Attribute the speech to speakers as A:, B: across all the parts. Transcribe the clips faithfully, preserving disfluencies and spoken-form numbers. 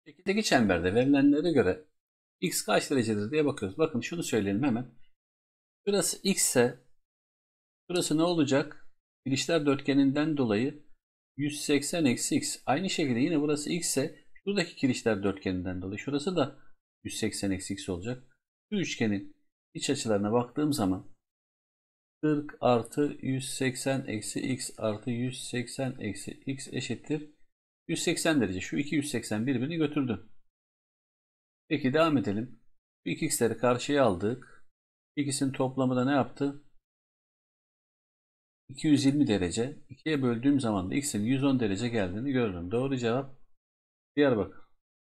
A: Şekildeki çemberde verilenlere göre x kaç derecedir diye bakıyoruz. Bakın şunu söyleyelim hemen. Burası x ise burası ne olacak? Kirişler dörtgeninden dolayı yüz seksen eksi x. Aynı şekilde yine burası x ise şuradaki kirişler dörtgeninden dolayı şurası da yüz seksen eksi x olacak. Şu üçgenin iç açılarına baktığım zaman kırk artı yüz seksen eksi x artı yüz seksen eksi x eşittir yüz seksen derece. Şu iki yüz seksen birbirini götürdü. Peki devam edelim. Bu iki x'leri karşıya aldık. İkisinin toplamı da ne yaptı? iki yüz yirmi derece. ikiye böldüğüm zaman da x'in yüz on derece geldiğini görürüm. Doğru cevap Diyarbakır.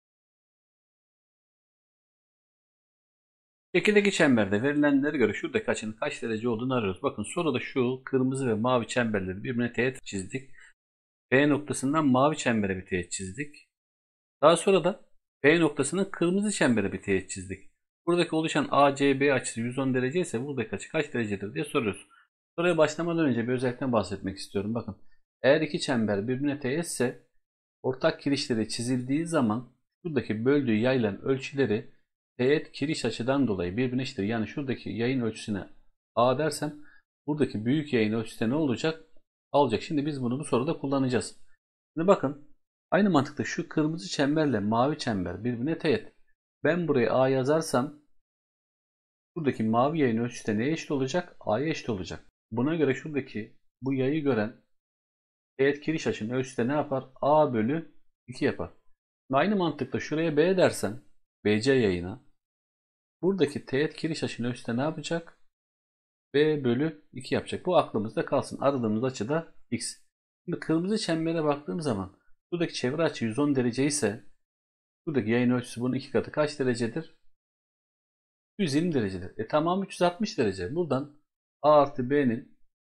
A: Şekildeki çemberde verilenlere göre şuradaki açının kaç derece olduğunu arıyoruz. Bakın soruda şu kırmızı ve mavi çemberleri birbirine teğet çizdik. B noktasından mavi çembere bir teğet çizdik. Daha sonra da B noktasının kırmızı çembere bir teğet çizdik. Buradaki oluşan A C B açısı yüz on derece ise buradaki açı kaç derecedir diye soruyoruz. Soruya başlamadan önce bir özellikten bahsetmek istiyorum. Bakın eğer iki çember birbirine teğetse ortak kirişleri çizildiği zaman şuradaki böldüğü yayların ölçüleri teğet kiriş açıdan dolayı birbirine eşittir. Yani şuradaki yayın ölçüsüne A dersem buradaki büyük yayın ölçüsü de ne olacak? A olacak. Şimdi biz bunu bu soruda kullanacağız. Şimdi bakın aynı mantıkta şu kırmızı çemberle mavi çember birbirine teğet. Ben buraya A yazarsam buradaki mavi yayın ölçüsü de neye eşit olacak? A'ya eşit olacak. Buna göre şuradaki bu yayı gören teğet kiriş açının ölçüsü de ne yapar? A bölü iki yapar. Aynı mantıkla şuraya B dersen B C yayına buradaki teğet kiriş açının ölçüsü de ne yapacak? B bölü iki yapacak. Bu aklımızda kalsın. Aradığımız açı da x. Şimdi kırmızı çembere baktığım zaman buradaki çevre açı yüz on derece ise buradaki yayın ölçüsü bunun iki katı kaç derecedir? yüz yirmi derecedir. E tamam üç yüz altmış derece. Buradan A artı B'nin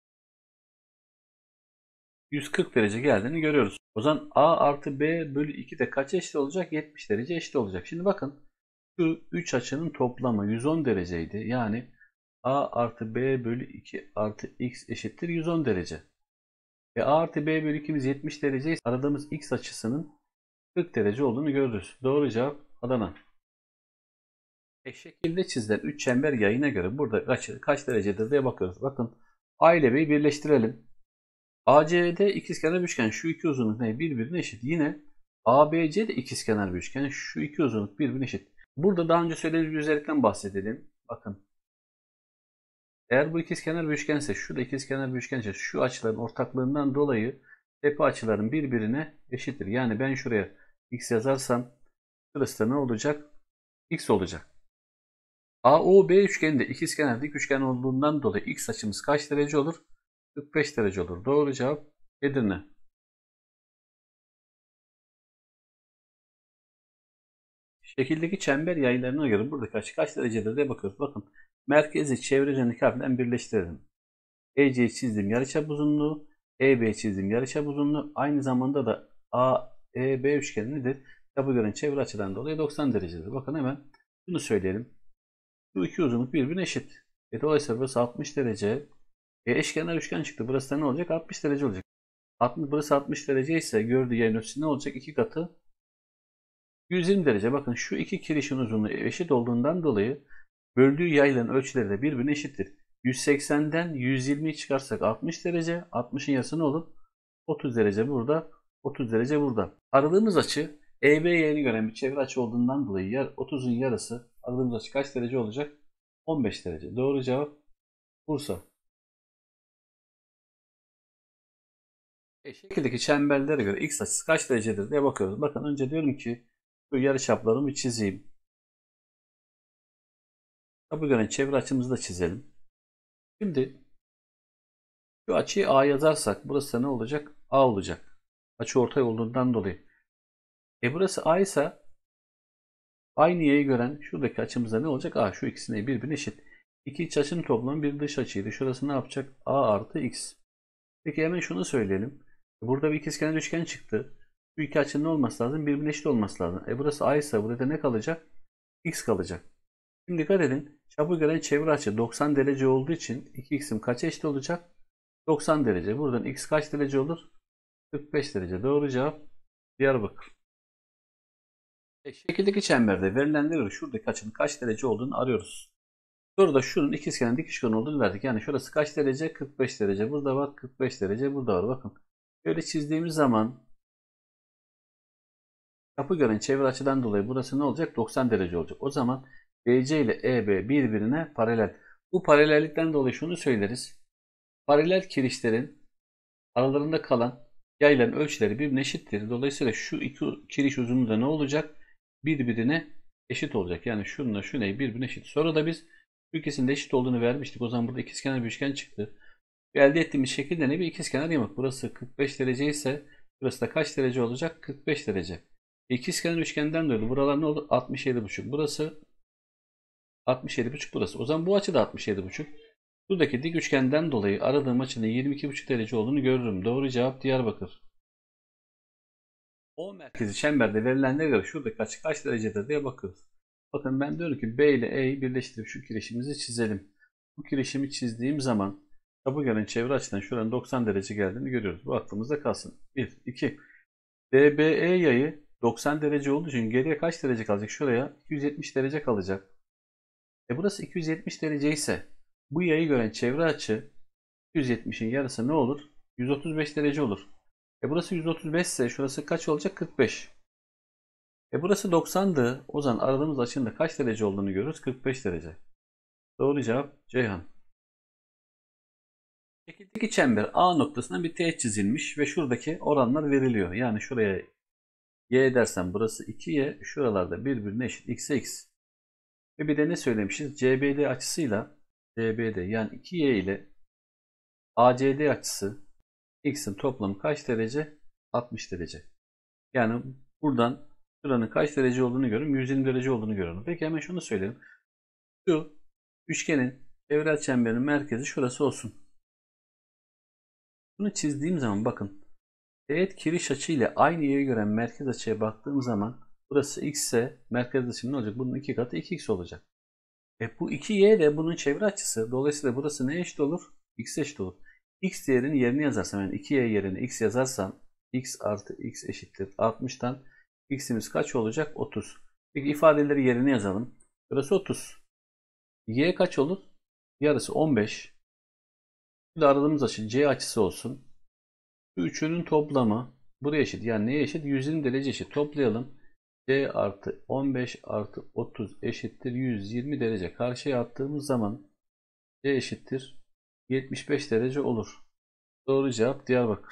A: yüz kırk derece geldiğini görüyoruz. O zaman A artı B bölü iki de kaç eşit olacak? yetmiş derece eşit olacak. Şimdi bakın şu üç açının toplamı yüz on dereceydi. Yani A artı B bölü iki artı x eşittir yüz on derece. E A artı B bölü ikimiz yetmiş derece ise aradığımız x açısının kırk derece olduğunu görürüz. Doğru cevap Adana. E şekilde çizilen üç çember yayına göre burada açı kaç derecedir diye bakıyoruz. Bakın A ile B'yi birleştirelim. A C D ikizkenar bir üçgen. Şu iki uzunluk ne? Birbirine eşit. Yine A B C de ikizkenar bir üçgen. Şu iki uzunluk birbirine eşit. Burada daha önce söylediğimiz bir özellikten bahsedelim. Bakın. Eğer bu ikizkenar bir üçgense, şu da ikizkenar bir üçgense şu açıların ortaklığından dolayı tepe açıların birbirine eşittir. Yani ben şuraya x yazarsam şurası da ne olacak? X olacak. A O B üçgeninde ikizkenar dik üçgen olduğundan dolayı x açımız kaç derece olur? kırk beş derece olur. Doğru cevap Edirne. Şekildeki çember yaylarına göre buradaki açı kaç derecedir diye bakıyoruz. Bakın merkezi çevre üzerindeki harften birleştirelim. E C'yi çizdim yarıçap uzunluğu. E B çizdim yarıçap uzunluğu. Aynı zamanda da A E B üçgeni nedir? Çapı gören çevre açıdan dolayı doksan derecedir. Bakın hemen bunu söyleyelim. Bu iki uzunluk birbirine eşit. E dolayısıyla burası altmış derece. E eşkenar üçgen çıktı. Burası da ne olacak? altmış derece olacak. altmış, burası altmış derece ise gördüğü yayın ölçüsü ne olacak? iki katı yüz yirmi derece. Bakın şu iki kirişin uzunluğu eşit olduğundan dolayı böldüğü yayların ölçüleri de birbirine eşittir. yüz seksenden yüz yirmiyi çıkarsak altmış derece. altmışın yarısı ne olur? otuz derece burada. otuz derece burada. Aradığımız açı E B yayını gören bir çevre açı olduğundan dolayı otuzun yarısı aradığımız açı kaç derece olacak? on beş derece. Doğru cevap Bursa. E, şekildeki çemberlere göre x açısı kaç derecedir diye bakıyoruz. Bakın önce diyorum ki şu yarıçaplarımı çizeyim. Tabi göre çevre açımızı da çizelim. Şimdi şu açıyı A yazarsak burası ne olacak? A olacak. Açı ortay olduğundan dolayı. E burası A ise aynı yayı gören şuradaki açımızda ne olacak? A. Şu ikisine birbirine eşit. İki iç açının toplamı bir dış açıydı. Şurası ne yapacak? A artı x. Peki hemen şunu söyleyelim. Burada bir ikizkenar üçgen çıktı. Şu iki açının ne olması lazım? Birbirine eşit olması lazım. E burası A ise burada ne kalacak? X kalacak. Şimdi dikkat edin. Çapı gören çevre açı doksan derece olduğu için iki x'im kaça eşit olacak? doksan derece. Buradan x kaç derece olur? kırk beş derece. Doğru cevap Diyarbakır. E, şekildeki çemberde verilenlere göre şuradaki açının kaç derece olduğunu arıyoruz. Burada şunun ikizkenar dik üçgen olduğunu verdik. Yani şurası kaç derece? kırk beş derece. Burada var kırk beş derece. Burada var. Bakın. Böyle çizdiğimiz zaman kapı gören çevre açıdan dolayı burası ne olacak? doksan derece olacak. O zaman B C ile E B birbirine paralel. Bu paralellikten dolayı şunu söyleriz. Paralel kirişlerin aralarında kalan yayların ölçüleri birbirine eşittir. Dolayısıyla şu iki kiriş uzunluğu da ne olacak? Birbirine eşit olacak. Yani şununla şu neyi birbirine eşit. Sonra da biz bu ikisinin de eşit olduğunu vermiştik. O zaman burada ikizkenar bir üçgen çıktı. Elde ettiğimiz şekilde ne bir ikizkenar yamak. Burası kırk beş derece ise burası da kaç derece olacak? kırk beş derece. İkizkenar üçgenden dolayı buralar ne olur? altmış yedi buçuk. Burası altmış yedi buçuk burası. O zaman bu açı da altmış yedi buçuk. Buradaki dik üçgenden dolayı aradığım açının yirmi iki buçuk derece olduğunu görürüm. Doğru cevap Diyarbakır. O merkezi çemberde verilenlere göre şuradaki açı kaç derecedir diye bakıyoruz. Bakın ben diyorum ki B ile E'yi birleştirip şu kirişimizi çizelim. Bu kirişimi çizdiğim zaman kapı gören çevre açıdan şuranın doksan derece geldiğini görüyoruz. Bu aklımızda kalsın. bir, iki. D B E yayı doksan derece olduğu için geriye kaç derece kalacak? Şuraya iki yüz yetmiş derece kalacak. E burası iki yüz yetmiş derece ise bu yayı gören çevre açı iki yüz yetmişin yarısı ne olur? yüz otuz beş derece olur. E burası yüz otuz beş ise şurası kaç olacak? kırk beş. E burası doksandı. O zaman aradığımız açının da kaç derece olduğunu görürüz? kırk beş derece. Doğru cevap Ceyhan. Şekildeki çember A noktasından bir teğet çizilmiş ve şuradaki oranlar veriliyor. Yani şuraya y dersen burası iki y, şuralarda birbirine eşit x'e x. Ve bir de ne söylemişiz? C B D açısıyla C B D yani iki y ile A C D açısı x'in toplamı kaç derece? altmış derece. Yani buradan şuranın kaç derece olduğunu görüyorum. yüz yirmi derece olduğunu görüyorum. Peki hemen şunu söyleyelim. Şu üçgenin çevrel çemberinin merkezi şurası olsun. Bunu çizdiğim zaman bakın. Teğet kiriş açı ile aynı yere gören merkez açıya baktığım zaman burası x ise merkez açım ne olacak? Bunun iki katı iki x olacak. E bu iki y de bunun çevre açısı. Dolayısıyla burası ne eşit olur? X eşit olur. X değerinin yerini yazarsam yani iki y yerine x yazarsam x artı x eşittir altmıştan x'imiz kaç olacak? otuz. Peki ifadeleri yerine yazalım. Burası otuz. Y kaç olur? Yarısı on beş. Bir de aradığımız açı C açısı olsun. Şu üçünün toplamı buraya eşit. Yani neye eşit? yüz yirmi derece eşit. Toplayalım. C artı on beş artı otuz eşittir yüz yirmi derece. Karşıya attığımız zaman C eşittir yetmiş beş derece olur. Doğru cevap Diyarbakır.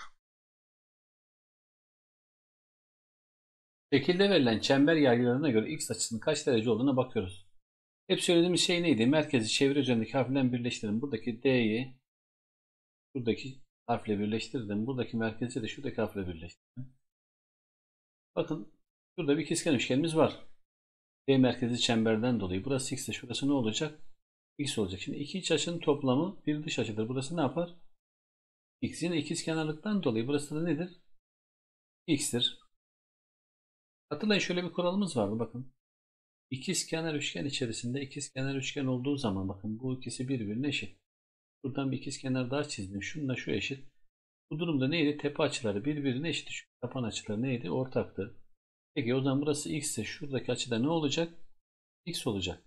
A: Şekilde verilen çember yaylarına göre x açısının kaç derece olduğuna bakıyoruz. Hep söylediğimiz şey neydi? Merkezi çevre üzerindeki harflerle birleştirin. Buradaki D'yi buradaki harfle birleştirdim. Buradaki merkezi de şuradaki harfle birleştirdim. Bakın şurada bir ikizkenar üçgenimiz var. D merkezi çemberden dolayı. Burası x ise şurası ne olacak? X olacak. Şimdi iki iç açının toplamı bir dış açıdır. Burası ne yapar? X. Yine ikizkenarlıktan dolayı burası da nedir? X'tir. Hatırlayın şöyle bir kuralımız vardı bakın. İkizkenar üçgen içerisinde ikizkenar üçgen olduğu zaman bakın bu ikisi birbirine eşit. Buradan bir ikizkenar daha çizdim. Şununla şu eşit. Bu durumda neydi? Tepe açıları birbirine eşit. Şu taban açıları neydi? Ortaktı. Peki o zaman burası x ise şuradaki açıda ne olacak? X olacak.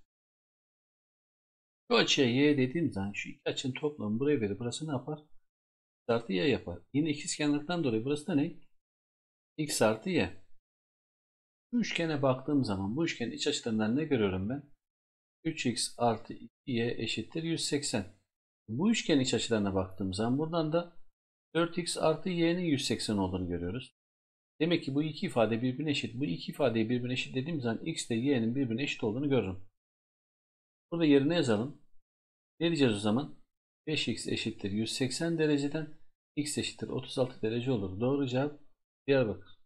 A: Şu açıya y dediğim zaman şu iki açının toplamı buraya verir. Burası ne yapar? X artı y yapar. Yine ikizkenarlıktan dolayı burası da ne? X artı y. Bu üçgene baktığım zaman bu üçgenin iç açılarından ne görüyorum ben? üç x artı iki y eşittir yüz seksen. Bu üçgenin iç açılarına baktığım zaman buradan da dört x artı y'nin yüz seksen olduğunu görüyoruz. Demek ki bu iki ifade birbirine eşit. Bu iki ifadeyi birbirine eşit dediğim zaman x ile y'nin birbirine eşit olduğunu görürüm. Burada yerine yazalım. Ne diyeceğiz o zaman? beş x eşittir yüz seksen dereceden x eşittir otuz altı derece olur. Doğru cevap Diyarbakır.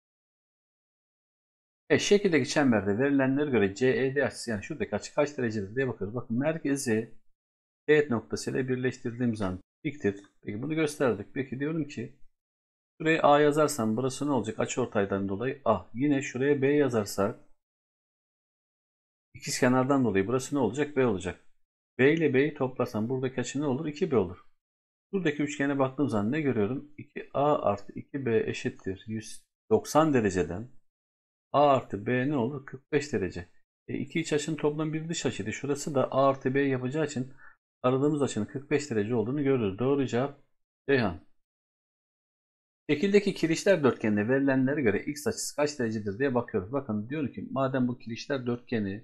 A: E, şekildeki çemberde verilenlere göre C E D açısı yani şuradaki açı kaç derecedir diye bakıyoruz. Bakın merkezi teğet noktasıyla birleştirdiğim zaman diktir. Peki bunu gösterdik. Peki diyorum ki şuraya A yazarsam burası ne olacak? Açıortaydan dolayı A. Yine şuraya B yazarsak ikizkenardan dolayı burası ne olacak? B olacak. B ile B'yi toplarsam buradaki açı ne olur? iki B olur. Buradaki üçgene baktığım zaman ne görüyorum? iki A artı iki B eşittir yüz doksan dereceden A artı B ne olur? kırk beş derece. E, iki iç açının toplam bir dış açıydı. Şurası da A artı B yapacağı için aradığımız açının kırk beş derece olduğunu görürüz. Doğru cevap Ceyhan. Şekildeki kirişler dörtgenine verilenlere göre x açısı kaç derecedir diye bakıyoruz. Bakın diyor ki madem bu kirişler dörtgeni,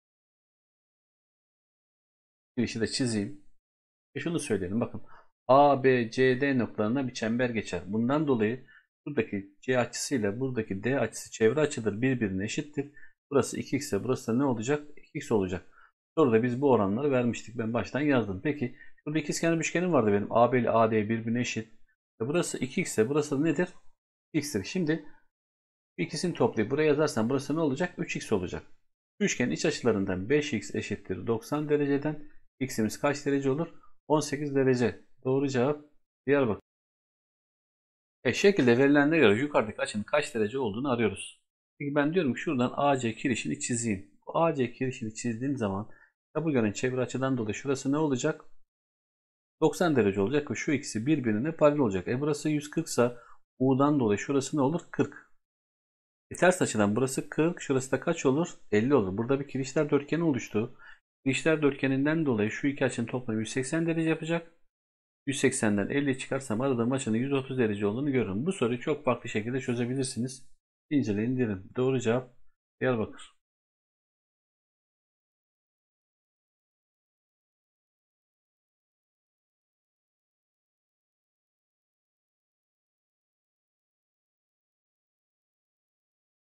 A: kirişi de çizeyim. E şunu söyleyelim bakın. A, B, C, D noktalarına bir çember geçer. Bundan dolayı buradaki C açısıyla buradaki D açısı çevre açıdır. Birbirine eşittir. Burası iki x ise burası da ne olacak? iki x olacak. Soruda biz bu oranları vermiştik. Ben baştan yazdım. Peki şurada ikizkenar üçgenim vardı benim. A B ile A D birbirine eşit. E burası iki x ise burası da nedir? X'tir. Şimdi ikisini toplayıp buraya yazarsam burası ne olacak? üç x olacak. Üçgenin iç açılarından beş x eşittir doksan dereceden x'imiz kaç derece olur? on sekiz derece. Doğru cevap Diyarbakır. E şekilde verilenlere göre yukarıdaki açının kaç derece olduğunu arıyoruz. Peki ben diyorum ki şuradan A C kirişini çizeyim. Bu A C kirişini çizdiğim zaman tabu gören çevre açıdan dolayı şurası ne olacak? doksan derece olacak ve şu ikisi birbirine paralel olacak. E burası yüz kırk ise U'dan dolayı şurası ne olur? kırk. E ters açıdan burası kırk, şurası da kaç olur? elli olur. Burada bir kirişler dörtgeni oluştu. Kirişler dörtgeninden dolayı şu iki açının toplamı yüz seksen derece yapacak. yüz seksenden elli çıkarsam aradığım açının yüz otuz derece olduğunu görürüm. Bu soruyu çok farklı şekilde çözebilirsiniz. İnceleyin derim. Doğru cevap Diyarbakır.